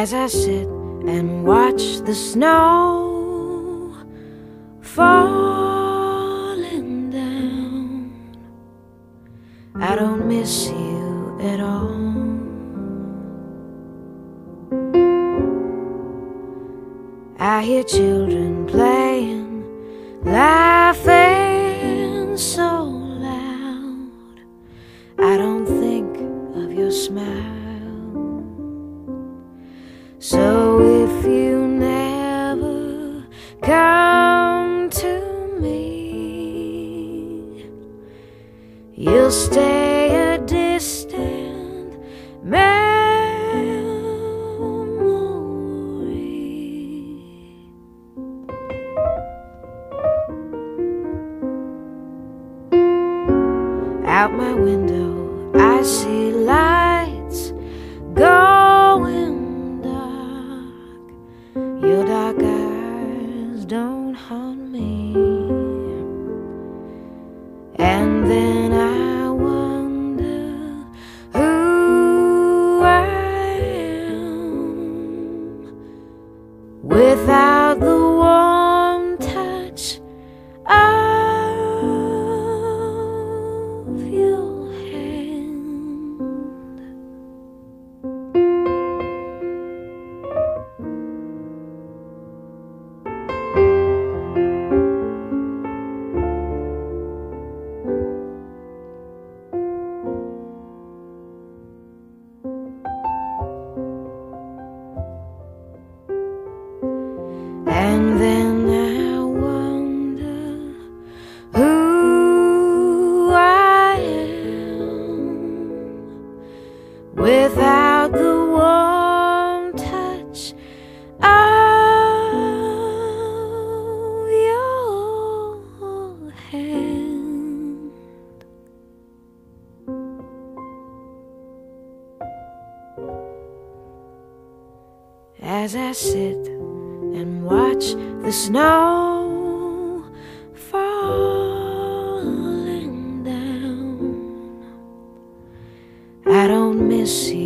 as I sit and watch the snow falling down. I don't miss you at all. I hear children playing, laughing so loud. I don't think of your smile. So if you never come to me, you'll stay a distant memory. Out my window I see lights going dark. Your dark eyes don't haunt me. And then I wonder who I am without the warm touch of your hand. And then I wonder who I am without the warm touch of your hand. As I sit and watch the snow falling down, I don't miss you